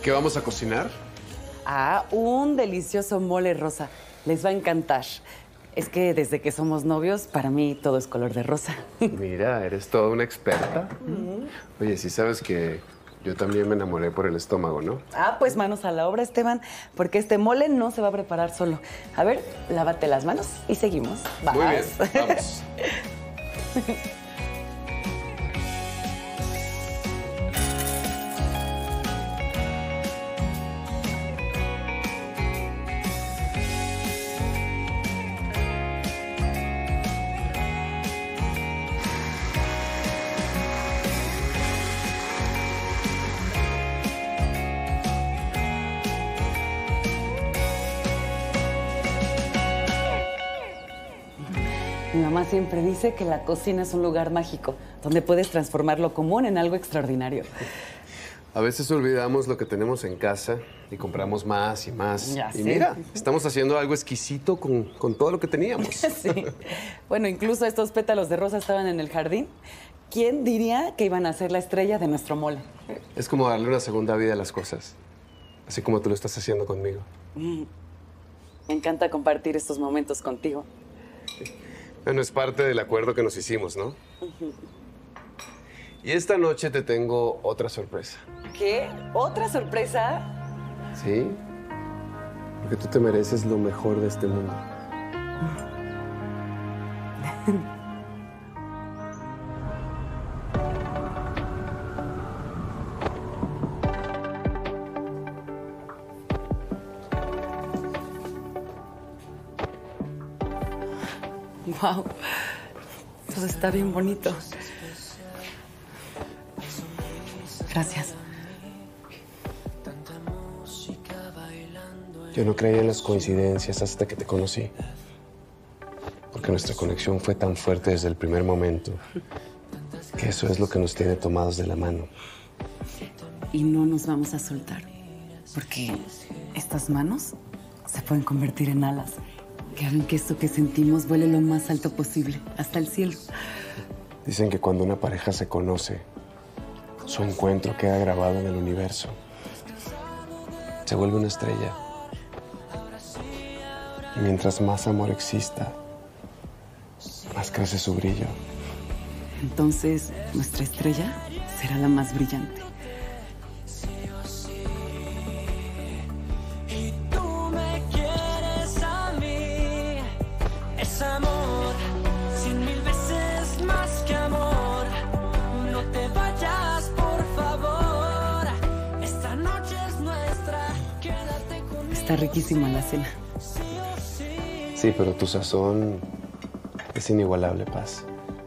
¿Qué vamos a cocinar? Ah, un delicioso mole rosa. Les va a encantar. Es que desde que somos novios, para mí todo es color de rosa. Mira, eres toda una experta. Oye, sí sabes que yo también me enamoré por el estómago, ¿no? Ah, pues manos a la obra, Esteban, porque este mole no se va a preparar solo. A ver, lávate las manos y seguimos. Vas. Muy bien, vamos. Mi mamá siempre dice que la cocina es un lugar mágico, donde puedes transformar lo común en algo extraordinario. A veces olvidamos lo que tenemos en casa y compramos más y más. Ya y sé. mira, estamos haciendo algo exquisito con todo lo que teníamos. Sí. Bueno, incluso estos pétalos de rosa estaban en el jardín. ¿Quién diría que iban a ser la estrella de nuestro mole? Es como darle una segunda vida a las cosas. Así como tú lo estás haciendo conmigo. Me encanta compartir estos momentos contigo. Bueno, es parte del acuerdo que nos hicimos, ¿no? Y esta noche te tengo otra sorpresa. ¿Qué? ¿Otra sorpresa? ¿Sí? Porque tú te mereces lo mejor de este mundo. Wow. Todo está bien bonito. Gracias. Yo no creía en las coincidencias hasta que te conocí. Porque nuestra conexión fue tan fuerte desde el primer momento que eso es lo que nos tiene tomados de la mano. Y no nos vamos a soltar, porque estas manos se pueden convertir en alas que hagan que esto que sentimos vuele lo más alto posible, hasta el cielo. Dicen que cuando una pareja se conoce, su encuentro queda grabado en el universo. Se vuelve una estrella. Y mientras más amor exista, más crece su brillo. Entonces, nuestra estrella será la más brillante. Está riquísima la cena. Sí, pero tu sazón es inigualable, Paz.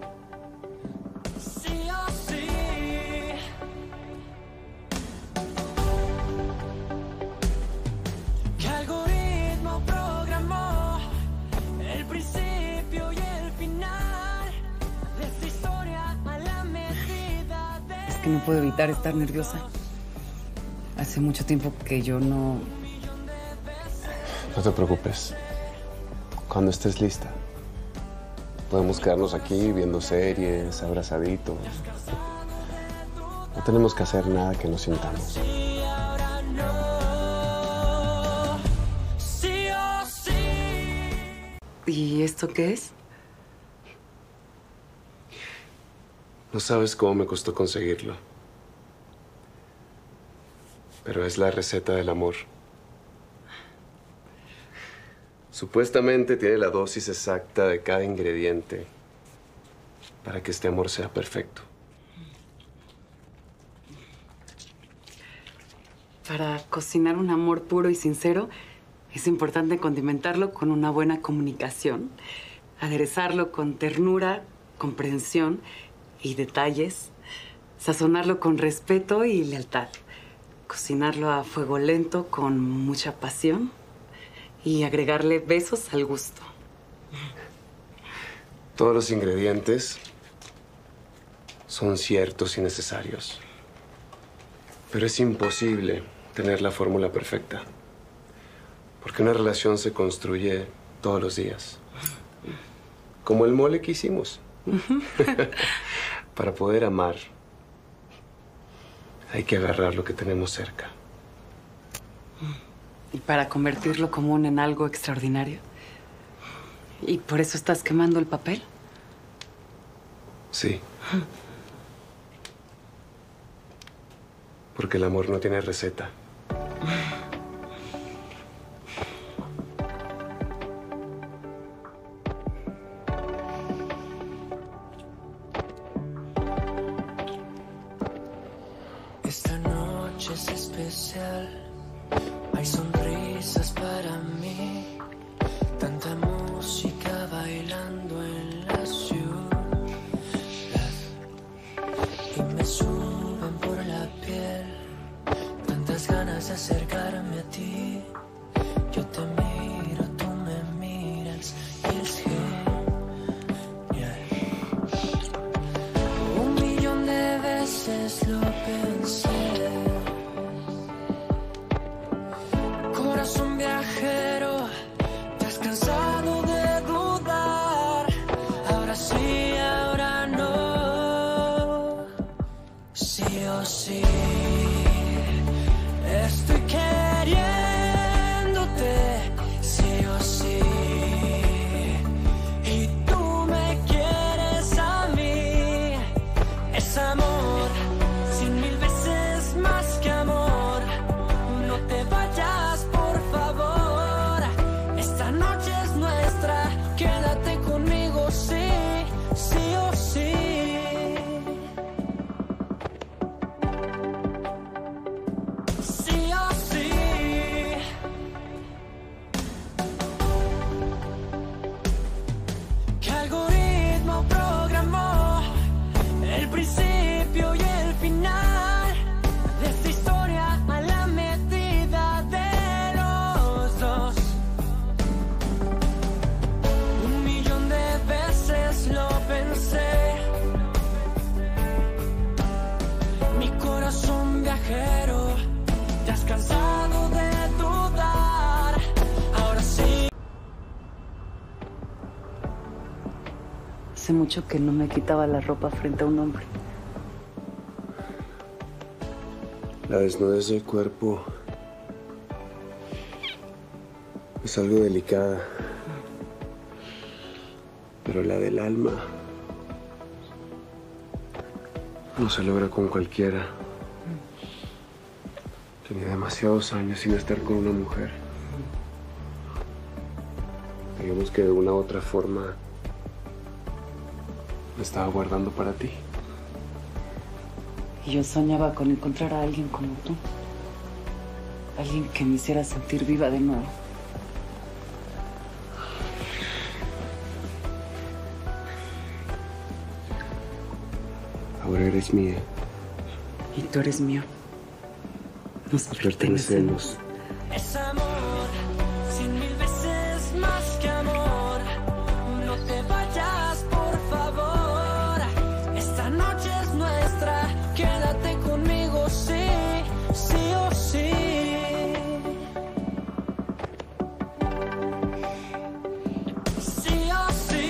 ¿Qué algoritmo programó el principio y el final de esta historia a la medida de... Es que no puedo evitar estar nerviosa. Hace mucho tiempo que yo no... No te preocupes. Cuando estés lista, podemos quedarnos aquí viendo series, abrazaditos. No tenemos que hacer nada que nos sintamos. Y ahora no. Sí o sí. ¿Y esto qué es? No sabes cómo me costó conseguirlo. Pero es la receta del amor. Supuestamente tiene la dosis exacta de cada ingrediente para que este amor sea perfecto. Para cocinar un amor puro y sincero, es importante condimentarlo con una buena comunicación, aderezarlo con ternura, comprensión y detalles, sazonarlo con respeto y lealtad, cocinarlo a fuego lento con mucha pasión y agregarle besos al gusto. Todos los ingredientes son ciertos y necesarios. Pero es imposible tener la fórmula perfecta. Porque una relación se construye todos los días. Como el mole que hicimos. Para poder amar, hay que agarrar lo que tenemos cerca Y para convertir lo común en algo extraordinario. ¿Y por eso estás quemando el papel? Sí. Porque el amor no tiene receta. Esta noche es especial, hay sonrisas para mí, tanta música bailando en la ciudad y me suben por la piel tantas ganas de acercarme a ti. Yo te miro, tú me miras y es genial. 1.000.000 de veces lo pensé. Corazón viajero, te has cansado de dudar. Ahora sí, ahora no. Sí o sí. Estoy queriéndote, sí o sí. Y tú me quieres a mí. Es amor, 100.000 veces más que amor. No te vayas, por favor. Esta noche es nuestra. Quédate conmigo, sí, sí o sí. Sí o sí. ¿Qué algoritmo programó el principio y el final de esta historia a la medida de los dos? 1.000.000 de veces lo pensé. Mi corazón viajero, te has cansado de dudar. Ahora sí. Hace mucho que no me quitaba la ropa frente a un hombre. La desnudez del cuerpo es algo delicada, pero la del alma no se logra con cualquiera. Tenía demasiados años sin estar con una mujer. Digamos que de una u otra forma me estaba guardando para ti. Y yo soñaba con encontrar a alguien como tú. Alguien que me hiciera sentir viva de nuevo. Ahora eres mía. Y tú eres mío. Nos pertenecemos. Pertenecemos. Es amor, 100.000 veces más que amor. No te vayas, por favor. Esta noche es nuestra. Quédate conmigo, sí, sí o sí. Sí o sí.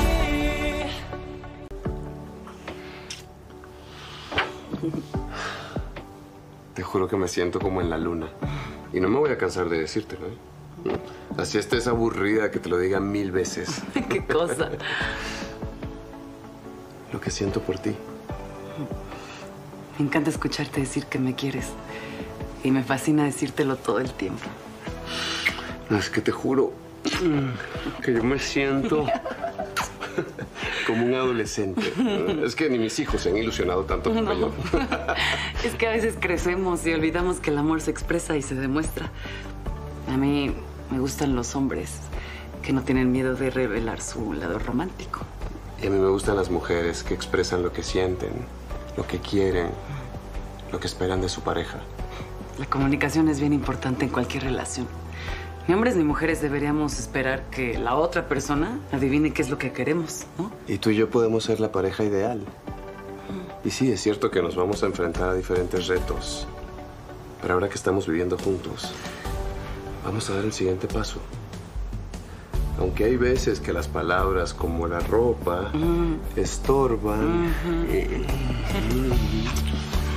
Te juro que me siento como en la luna. Y no me voy a cansar de decírtelo, ¿eh? Así estés aburrida que te lo diga 1000 veces. Qué cosa. Lo que siento por ti. Me encanta escucharte decir que me quieres. Y me fascina decírtelo todo el tiempo. No, es que te juro que yo me siento como un adolescente. Es que ni mis hijos se han ilusionado tanto como yo. Es que a veces crecemos y olvidamos que el amor se expresa y se demuestra. A mí me gustan los hombres que no tienen miedo de revelar su lado romántico. Y a mí me gustan las mujeres que expresan lo que sienten, lo que quieren, lo que esperan de su pareja. La comunicación es bien importante en cualquier relación. Ni hombres ni mujeres deberíamos esperar que la otra persona adivine qué es lo que queremos, ¿no? Y tú y yo podemos ser la pareja ideal. Y sí, es cierto que nos vamos a enfrentar a diferentes retos. Pero ahora que estamos viviendo juntos, vamos a dar el siguiente paso. Aunque hay veces que las palabras como la ropa estorban.